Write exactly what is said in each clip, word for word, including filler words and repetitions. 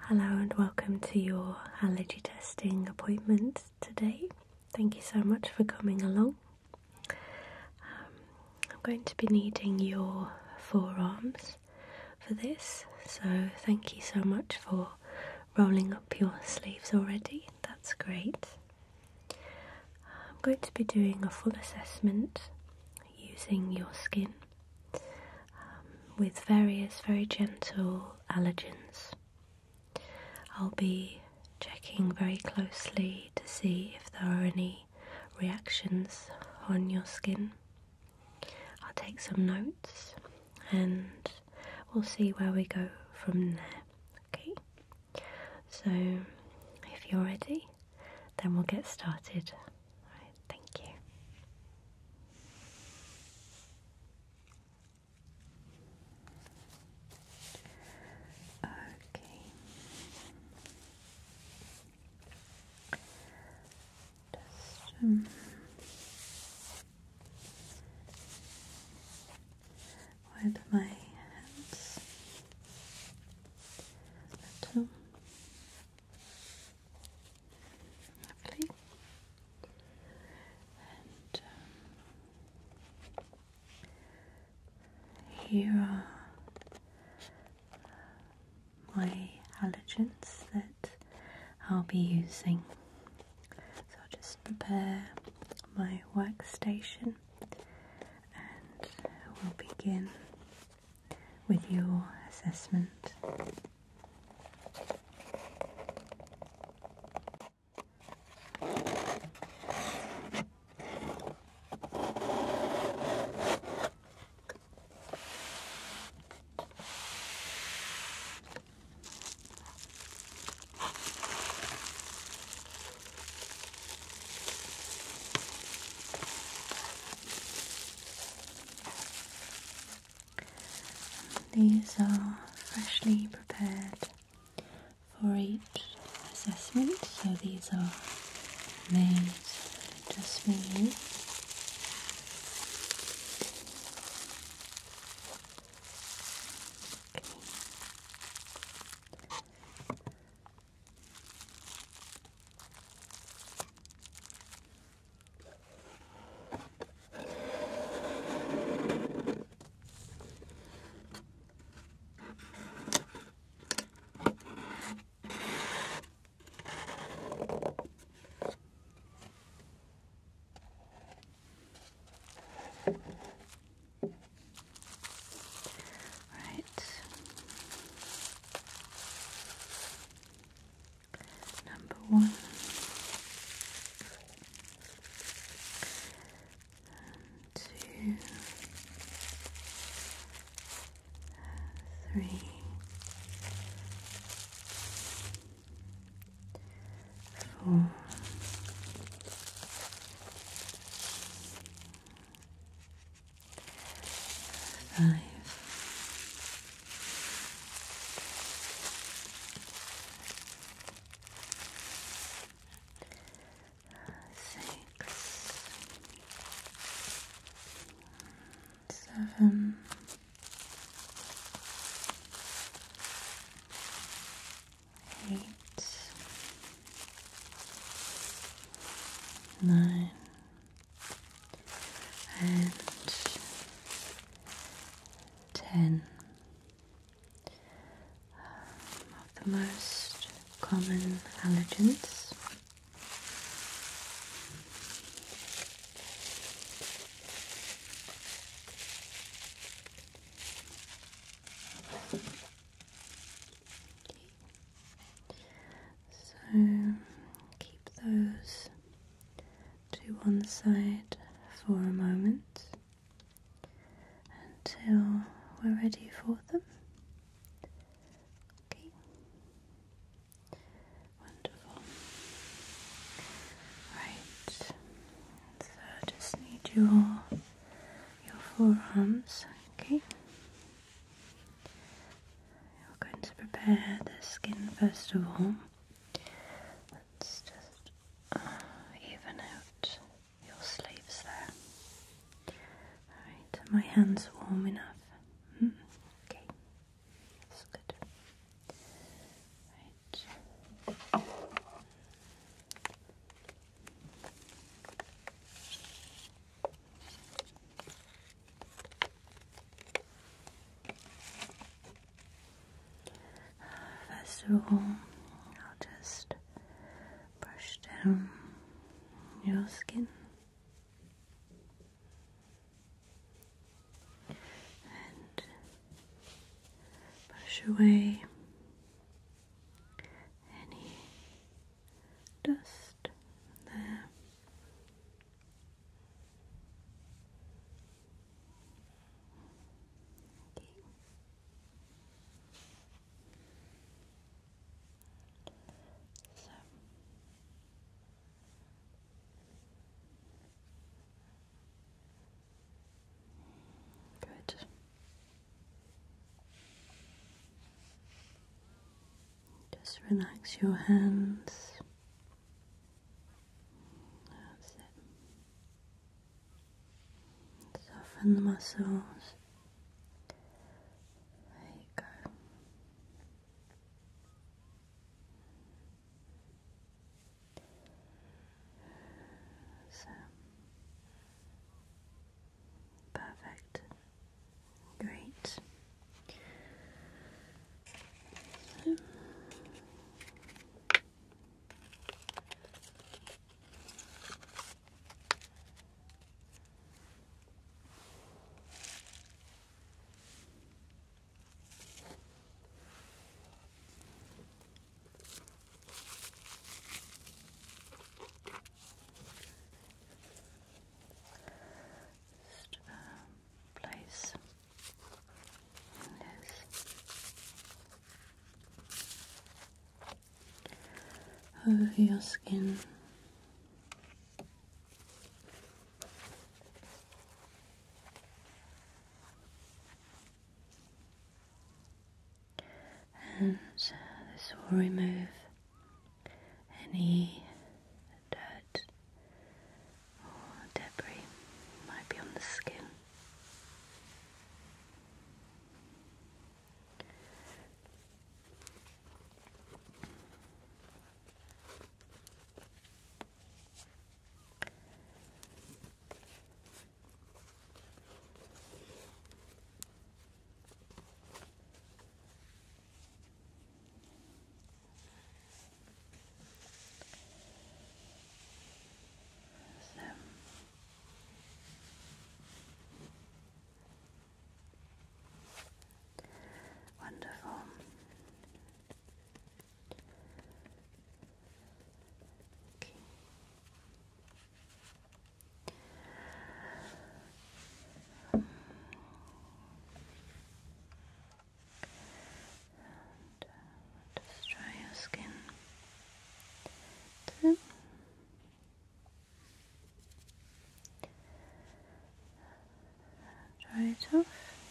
Hello and welcome to your allergy testing appointment today. Thank you so much for coming along. Um, I'm going to be needing your forearms for this, so thank you so much for rolling up your sleeves already. That's great. I'm going to be doing a full assessment using your skin um, with various very gentle allergens. I'll be checking very closely to see if there are any reactions on your skin. I'll take some notes and we'll see where we go from there. Okay, so if you're ready, then we'll get started. Right, thank you. Um, with my hands a little. Lovely. And um, here are my allergens that I'll be using. So I'll just prepare my workstation and we'll begin with your assessment. These are freshly prepared for each assessment, so these are made just for you. One, two, three, four, five, seven, eight, nine, and ten of the most common allergens. So keep those to one side for a moment until we're ready for them. Okay, wonderful. Right, so I just need your your forearms. Okay, you're going to prepare the skin first of all. Let's just uh, even out your sleeves there. Alright, are my hands warm enough? Hmm? Okay, that's good. Right. of all, I'll just brush down your skin and brush away any dust there. Okay. So good. Just relax your hands. That's it. Soften the muscles. There you go. So, perfect. Great. So, just uh, place this over your skin. And this will remove any dirt or debris that might be on the skin. So, wonderful. Okay. And, uh, just dry your skin. Then dry it off.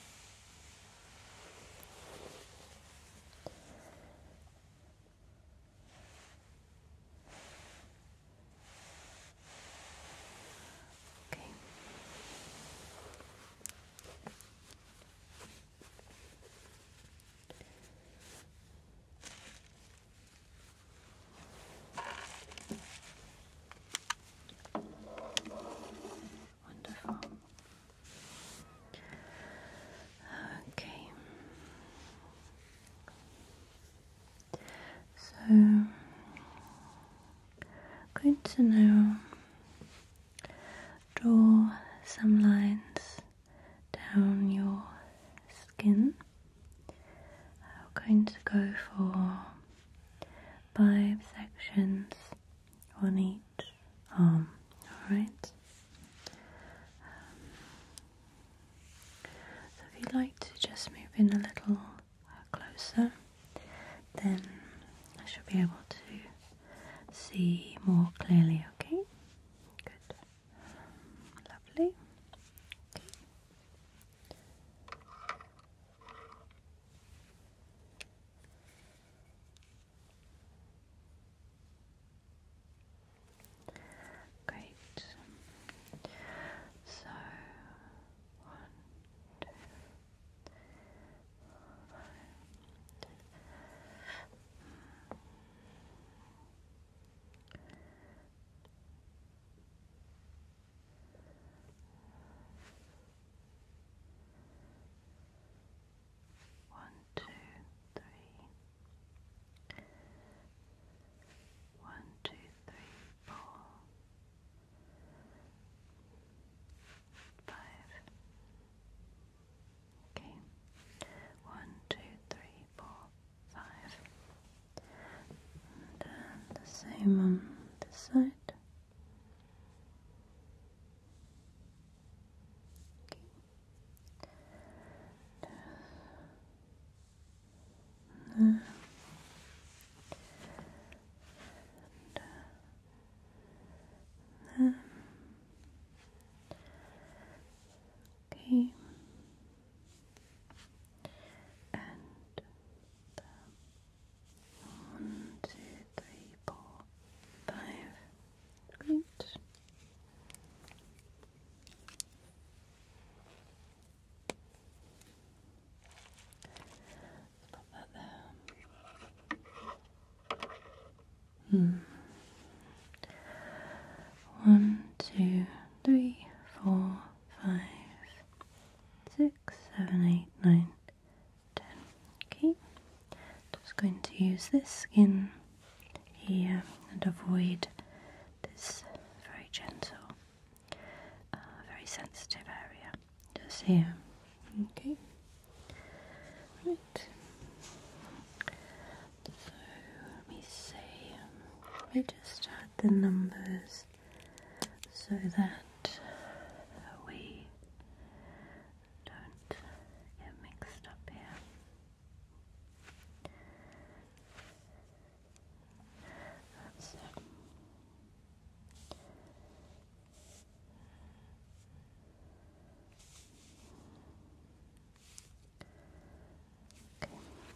Okay. Wonderful. Okay. So, I'm going to now draw some lines down your skin. I'm going to go for five sections on each arm. Alright? Um, so if you'd like to just move in a little uh, closer, then I should be able to see more clearly, okay? Good. Lovely. Okay. Great. So, one, two, five. Same on this side. Okay. There. Okay. And one, two, three, four, five. Great. Let's put that there. Hmm. One, two, three, four, five, six, seven, eight, nine, ten. Okay. Just going to use this skin here and avoid this very gentle, uh, very sensitive area. Just here. Okay. Right. So let me see. Let me just add the numbers so that we don't get mixed up here. That's it. Okay.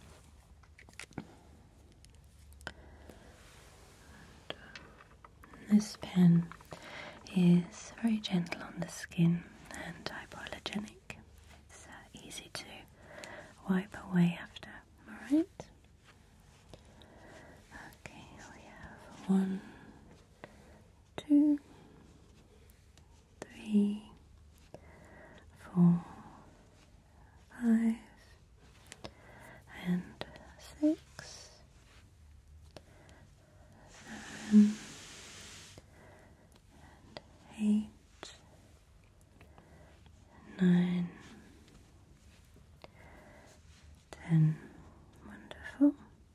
And this pen is very gentle on the skin and hypoallergenic. It's uh, easy to wipe away after. Alright? Okay, we have one, two, three, four, five, and six, seven, eight, nine, ten. Wonderful.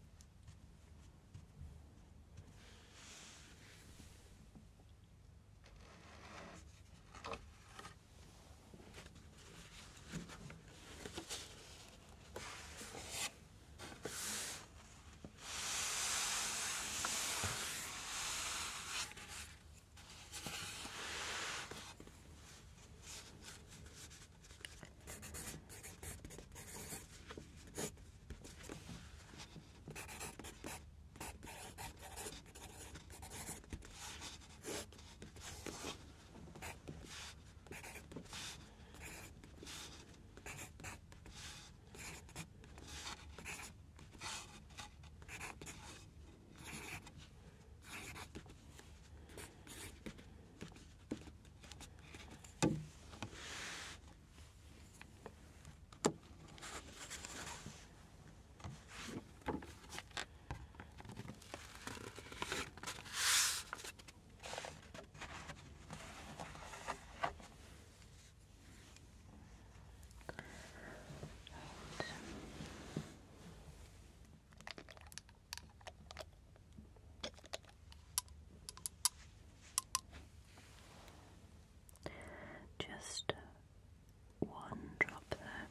Just one drop there.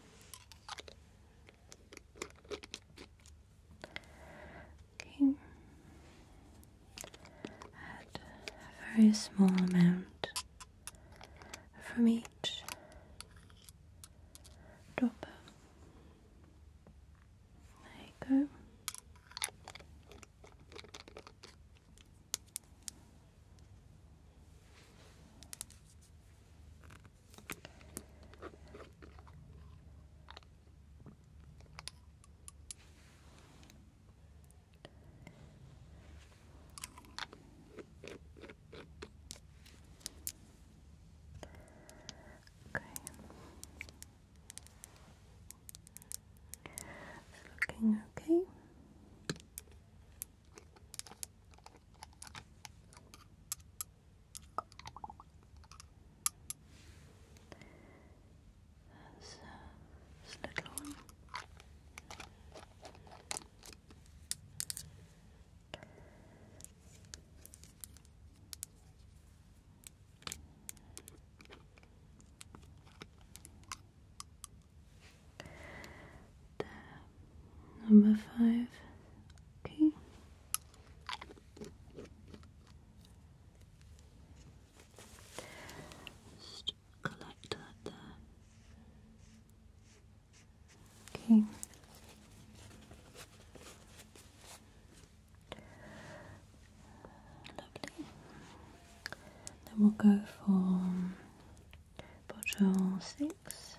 Okay. Add a very small amount from each dropper. There you go. we'll go for bottle six.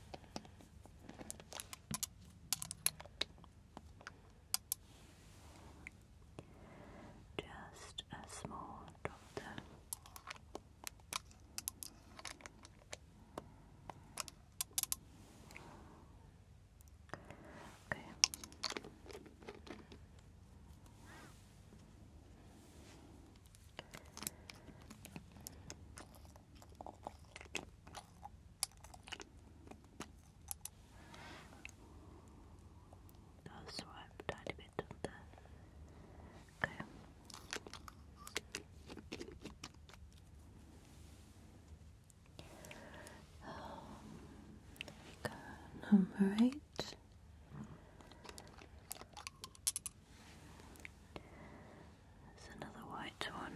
Just a small drop there. Okay. I'll swipe a tiny bit of that. Okay. Number eight. There's another white one.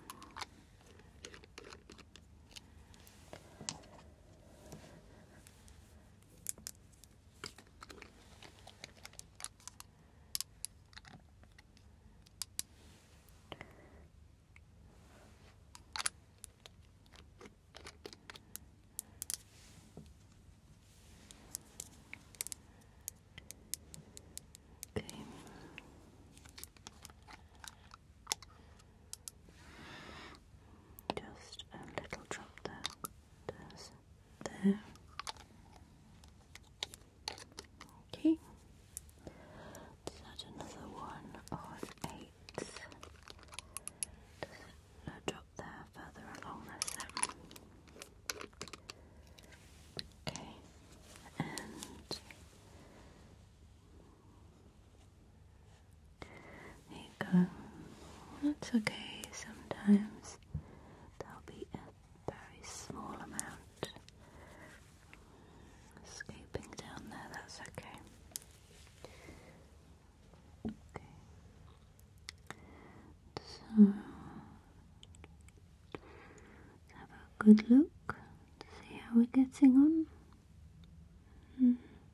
Just a little drop there. There's there. Okay. Let's add another one on eight. There's a drop there further along this end. Okay. And there you go. That's okay, sometimes there'll be a very small amount escaping down there, that's okay. Okay. So, let's have a good look, see how we're getting on. Hmm.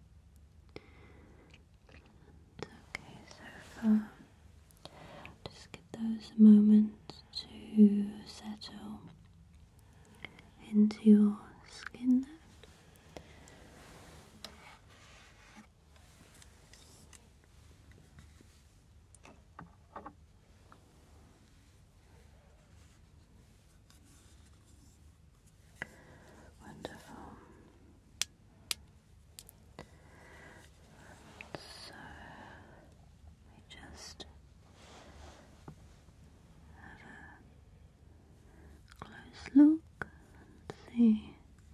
It's okay so far. Just give those a moment to settle into your skin there. Wonderful. So we just have a close look and see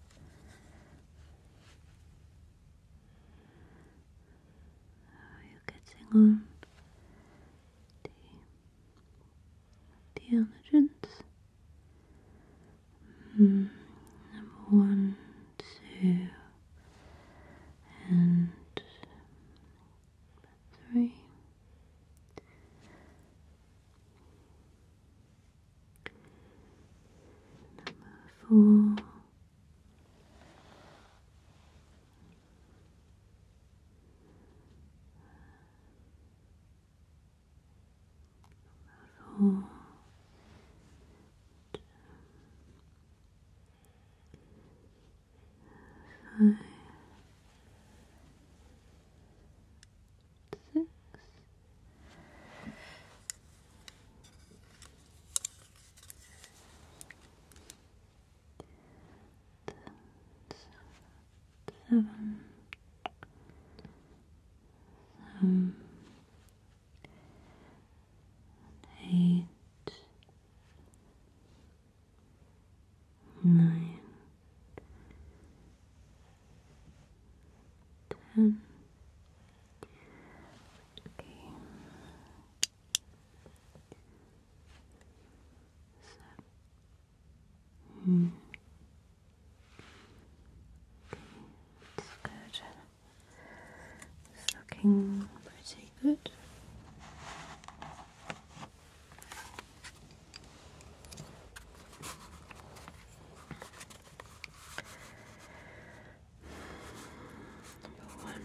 how you're getting on the, the allergens. Mm, number one, two, and three. Number four. Four. Five. Six. Seven. Um, eight. Nine. Ten. Okay. Hmm. That's good. It's looking pretty good. Number one.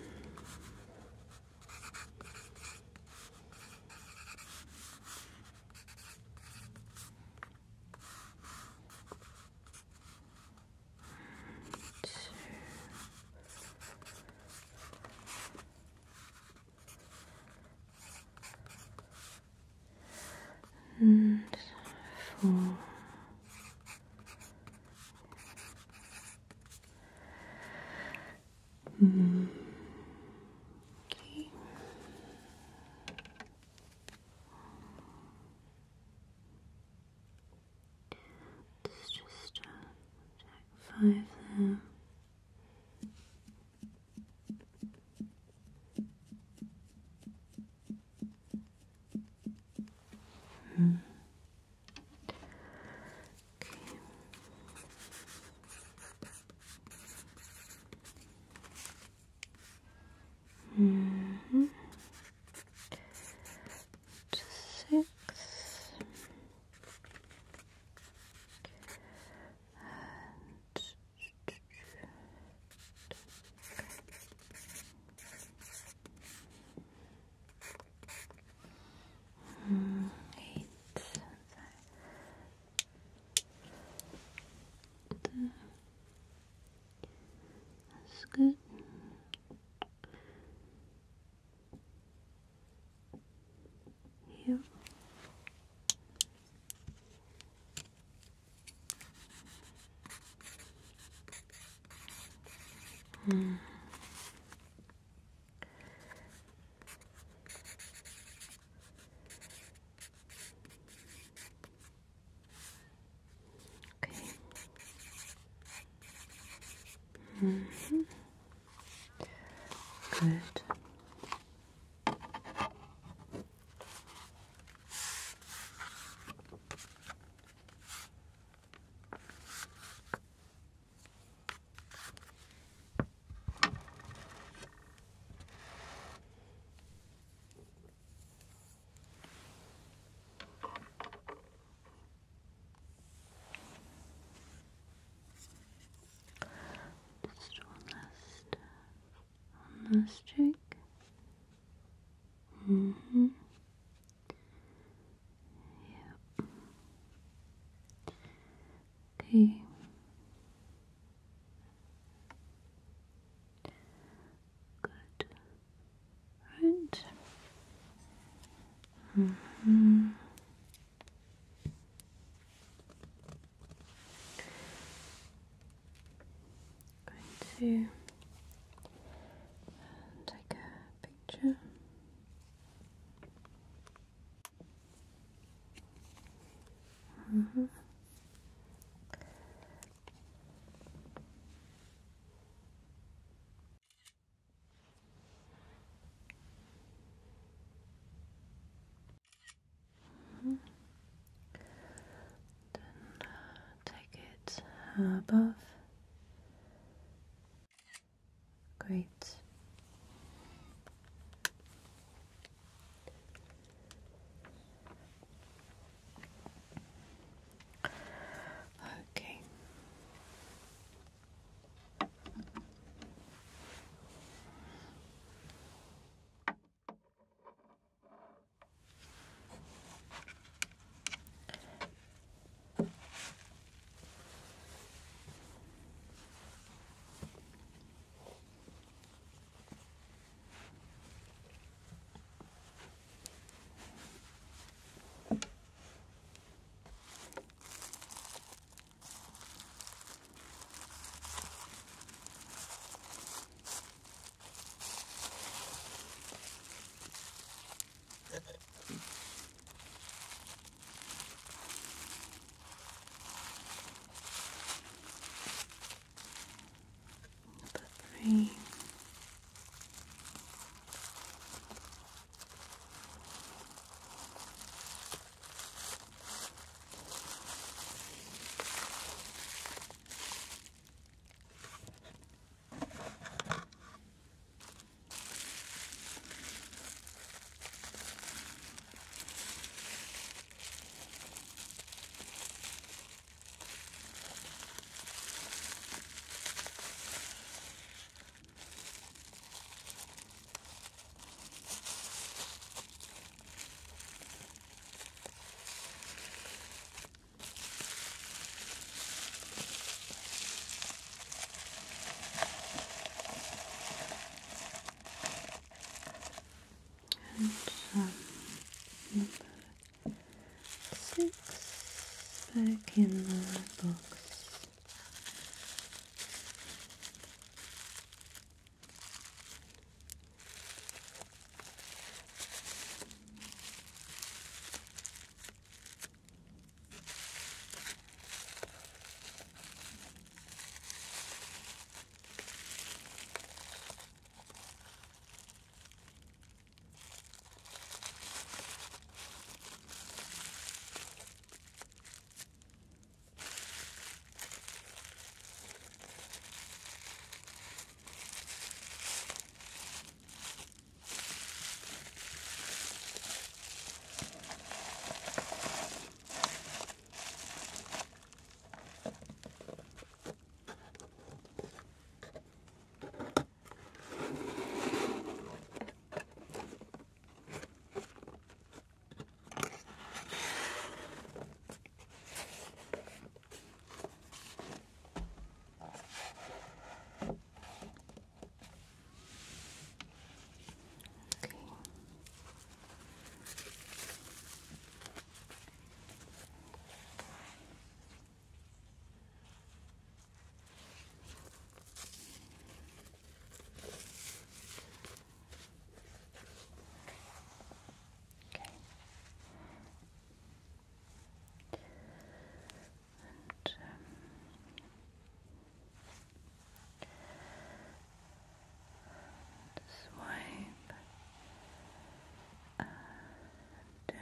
five there. Hmm. Mm-hmm. Six. And eight. That's good. Here. Hmm. Okay. Mm-hmm. Good. Just one last, one last check. Mm-hmm. Yeah. Okay. Good. Right. Mm-hmm. Going to take a picture. Mm-hmm. Mm-hmm. Then take it above. Great. Okay. Three. And um, number six back in the box.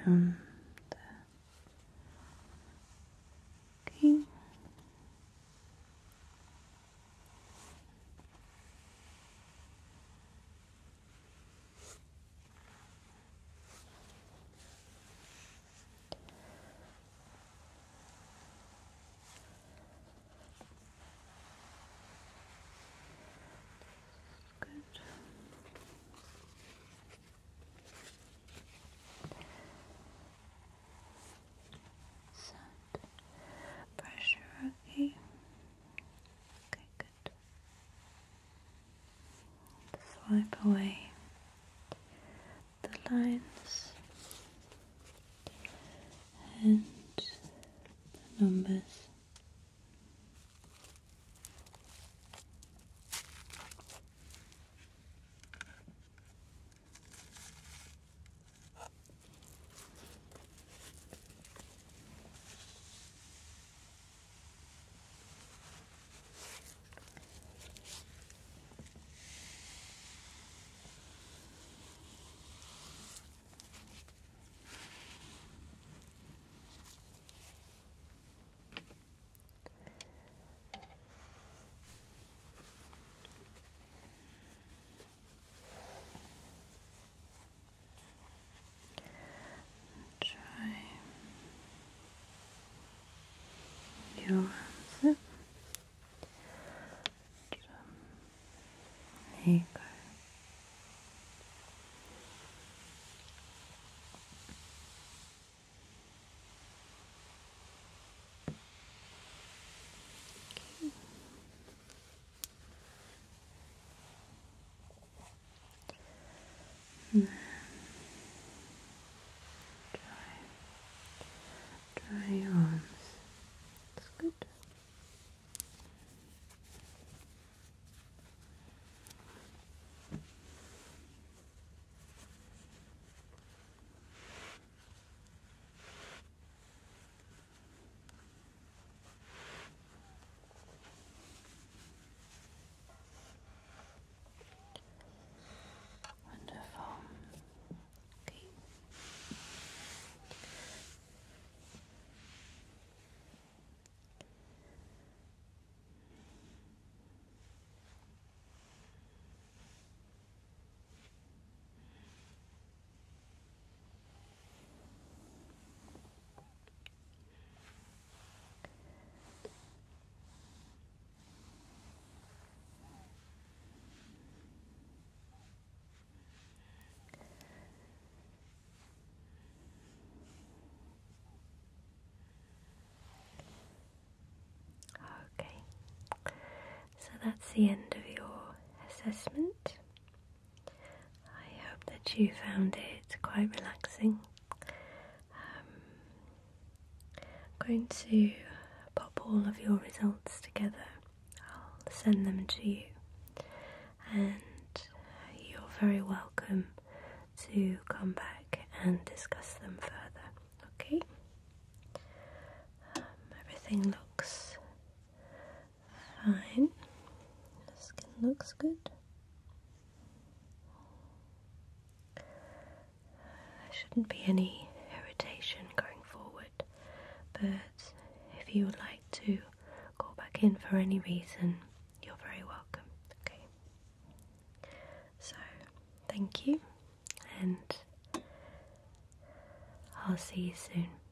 on the okay. Good. Sound pressure, okay. Okay, good. Swipe away the lines and the numbers. Try your answer. There you go. And dry your arms. That's good. Wonderful. Okay. Okay, so that's the end of your assessment. I hope that you found it quite relaxing. Um, I'm going to pop all of your results together. I'll send them to you, and you're very welcome to come back and discuss them further. Okay? Um, everything looks fine. The skin looks good. There shouldn't be any irritation going forward, but if you would like to go back in for any reason, you're very welcome. Okay? So, thank you, and I'll see you soon.